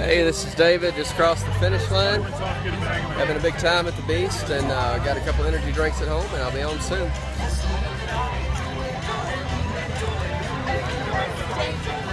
Hey, this is David, just across the finish line. Having a big time at the Beast, and got a couple energy drinks at home, and I'll be on soon.